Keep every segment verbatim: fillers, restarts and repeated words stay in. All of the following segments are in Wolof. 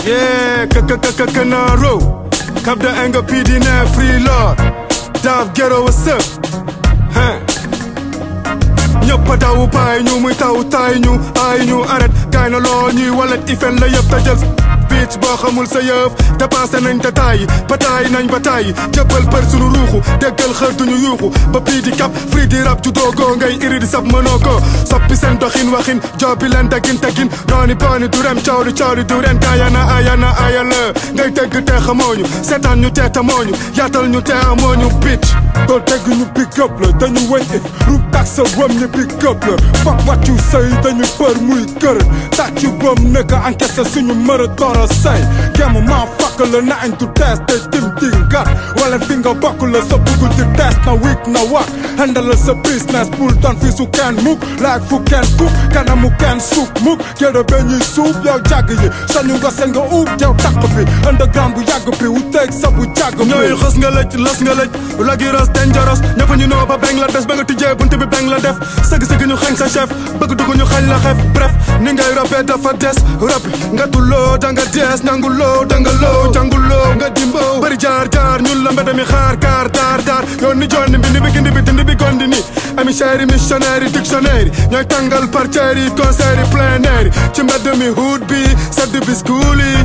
Yeah, Kanaro, Cap the Anger P D N Free Lord, Dav Ghetto, what's up? Huh? ñëpp daw baay ñu muy taw taay ñu ay ñu arrête gaay na loo ñuy walet ifen la yëpp ta jël bitch boo xamul sa yëf dépassé nañ te taay bataay nañ bataay jëppal për sunu ruuxu déggal xër duñu yuuxu ba pii di kap free di rap ju doogoo ngay iri di sab mënoo ko soppi seen doxin waxin joobi leen tagin tagin nooni booni du rem cawli cawli du ren kaayana ayana ayala ngay tëgg te xamooñu seetaan ñu te tamooñu yaatal ñu te amooñu bitch doo dégg ñu big up la dañu wëy it ru tak sa wëm ñu big up la fuck what you say dañu për muy kër tàcc yu bëm nekk encaissé suñu mërë dora say gemu maa fakk la na añ du tees te tim di ngat wala fi nga bokk la sa bugg di tees na week na wak handle sa business bul doon fi su kenn muk like fu kenn kuk kanamu kenn suuk muk géda be ñuy suuf yow jàgg yi sañu nga seen nga uub yow takk bi underground bu yàgg bi wu teeg sa bu jàgg bi ñooy xës nga lëj las nga lëj lagi ros dangerous ñëpp ñu noo ba beng la des ba nga tijjee bunt bi beng la def sëgg-sëgg ñu xañ sa chef bëgg dugg ñu xañ la xef bref ni ngay robee dafa des rab nga tuloo danga dees nanguloo danga loo janguloo nga dimboo bëri jaar jaar ñun la mbedd mi xaar kaar daar daar yoon ni joon ni bi ni bi gindi bi dindi bi gondi ni ami chéri missionnaire yi dictionnaire yi ñooy tàngal parteer yi concert yi plein air yi ci mbedd mi hood bi sedd bi school yi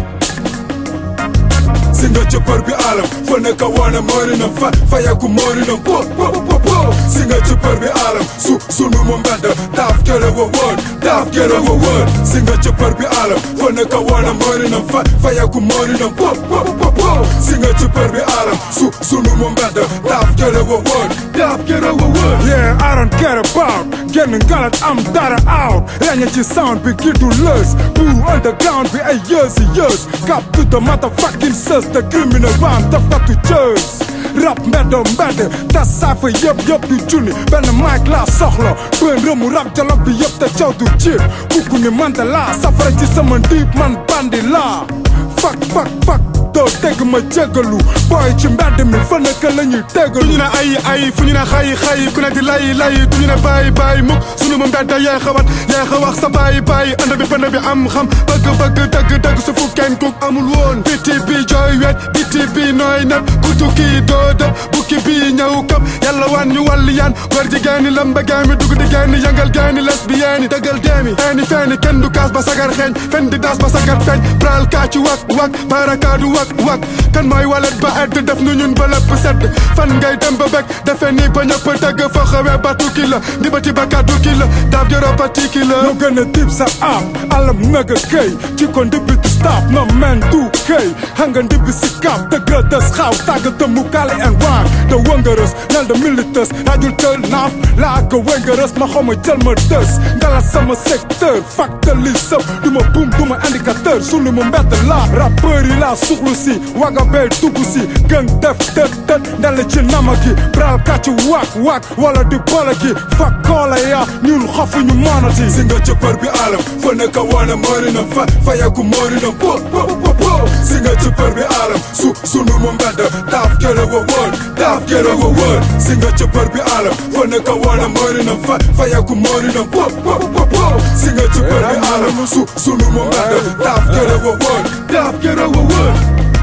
singa cëppër bi alam fa nekka wana moori na fa fayaku moori na po po po po singa cëppër bi alam su sunu mu mbedd daaf gëre wa wër daaf gëre wa wër singa cëppër bi alam fa nekka wana moori na fa fayaku moori na po po po po singa cëppër bi alam su sunu mu mbedd daaf gëre wa wër daaf gëre wa wër yeah I don't care about génn ngalat am dara out reñe ci sound bi gi du lës bu underground bi ay years yi years cap to the motherfucking sus the criminal one the fuck to church rap mbeddo mbedd tas saafa yëpp yëpp du junni benn mic laa soxla bën rëmu rap jalof bi yëpp te caw du jiib kukku ni mante laa safara ci sama ndiib man bandi laa fuck fuck fuck doo dégg ma jégalu booy ci mbedd mi fa nekk la ñuy déggalu du ñu ne ay ay fu ñu ne xay xay ku ne di lay lay du ñu ne bàyyi bàyyi mukk sunu moom mbedd yeex a wat yeex a wax sa bàyyi bàyyi ànd bi pënd bi am xam bëgg bëgg dëgg dëgg su fu kenn kuk amul woon biti bi jooy wet biti bi nooy neb kutu kii doo dëb bukki bi ñëw këp yàlla wan ñu wàlli yaan góor jigéen ñi lamba gaami dugg di génn yëngal génn lesbienne yi dëggal deemi feeni feeni kenn du kaas ba sagar xeeñ fen di daas ba sagar feeñ pral kaa ci wak wak barakaadu wak wak kan mooy walet ba edd def nu ñun ba lépp sedd fan ngay dem ba bekk defe ni ba ñëpp dëgg fa xawee ba tukki la di ba ci ba kàddu ki la daaf joro ba tikki la no gën a dib sa aap alam naga këy ci ko ndibbi du stop no men du këy hanga ndibbi si kap te grëtës xaaw tàgg te mu kale en waan te wëngërës nel de milites rajul tël naaf laa ko wëngërës ma xaw ma jël ma dës ngala sama secteur facteur li sëp du ma boom du ma indicateur sunu mu mbett la rappeur yi la suxlu si waga bel dugg si gën def tët tët ndale ci nama gi bral kàcc wak wak wala di boole gi fak koola ya ñun xofuñu monati si nga cëppër bi alam fa nekka wana moori na fa fayaku moori na po po po po si nga cëppër bi alam su sunu mu mbedd daaf gëre wa wër daaf gëre wa wër si nga cëppër bi alam fa nekka wana moori na fa fayaku moori na po po po po si nga cëppër bi alam su sunu mu mbedd daaf gëre wa wër daaf gëre wa wër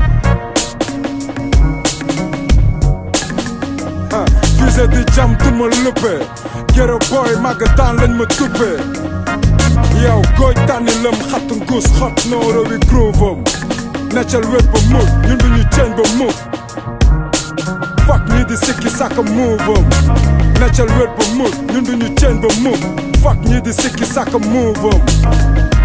fise di jam tuma lëppe gërë boy magataan lañ ma tuppe yow gooy tànni lëm xat ngus xot nooro wi groove am neccal wet ba mug ñun duñu ceeñ ba mug fuck ñi di sikki sàkka move am neccal wet ba mug ñun duñu ceeñ ba mug fuck ñi di sikki sàkka move am